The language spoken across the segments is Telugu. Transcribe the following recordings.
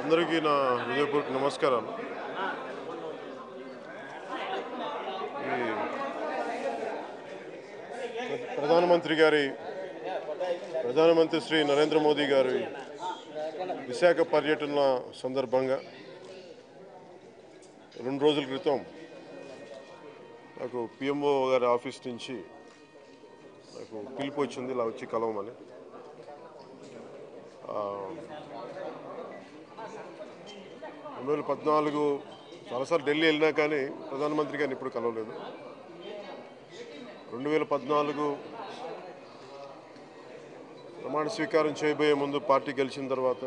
అందరికీ నా హృదయపూర్వక నమస్కారాలు. ఈ ప్రధానమంత్రి శ్రీ నరేంద్ర మోదీ గారి విశాఖ పర్యటన సందర్భంగా 2 రోజుల క్రితం నాకు పిఎంఓ గారి ఆఫీస్ నుంచి నాకు పిలుపు వచ్చింది, ఇలా వచ్చి కలవమని. 2014 చాలాసార్లు ఢిల్లీ వెళ్ళినా కానీ ప్రధానమంత్రి గారిని ఇప్పుడు కలవలేదు. 2014 ప్రమాణ స్వీకారం చేయబోయే ముందు పార్టీ గెలిచిన తర్వాత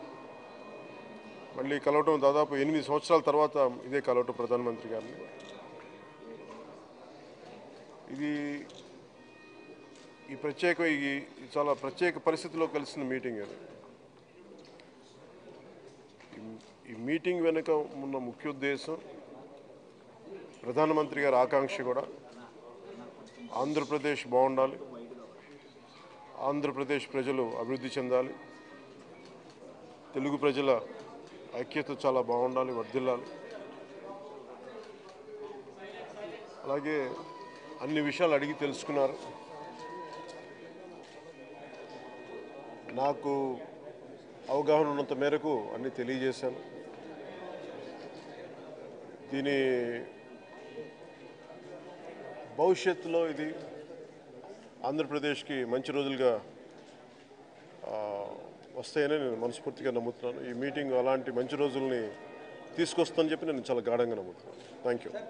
మళ్ళీ కలవటం దాదాపు 8 సంవత్సరాల తర్వాత ఇదే కలవటం ప్రధానమంత్రి గారిని. ఇది చాలా ప్రత్యేక పరిస్థితిలో కలిసిన మీటింగ్. ఈ మీటింగ్ వెనుక ఉన్న ముఖ్య ఉద్దేశం ప్రధానమంత్రి గారి ఆకాంక్ష కూడా ఆంధ్రప్రదేశ్ బాగుండాలి, ఆంధ్రప్రదేశ్ ప్రజలు అభివృద్ధి చెందాలి, తెలుగు ప్రజల ఐక్యత చాలా బాగుండాలి, వర్ధిల్లాలి. అలాగే అన్ని విషయాలు అడిగి తెలుసుకున్నారు. నాకు అవగాహన ఉన్నంత మేరకు అన్నీ తెలియజేశాను. దీని భవిష్యత్తులో ఇది ఆంధ్రప్రదేశ్కి మంచి రోజులుగా వస్తాయని నేను మనస్ఫూర్తిగా నమ్ముతున్నాను. ఈ మీటింగ్ అలాంటి మంచి రోజుల్ని తీసుకొస్తుందని చెప్పి నేను చాలా గాఢంగా నమ్ముతున్నాను. Thank you.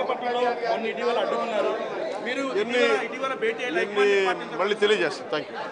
మళ్ళీ తెలియజేస్తాను. Thank you.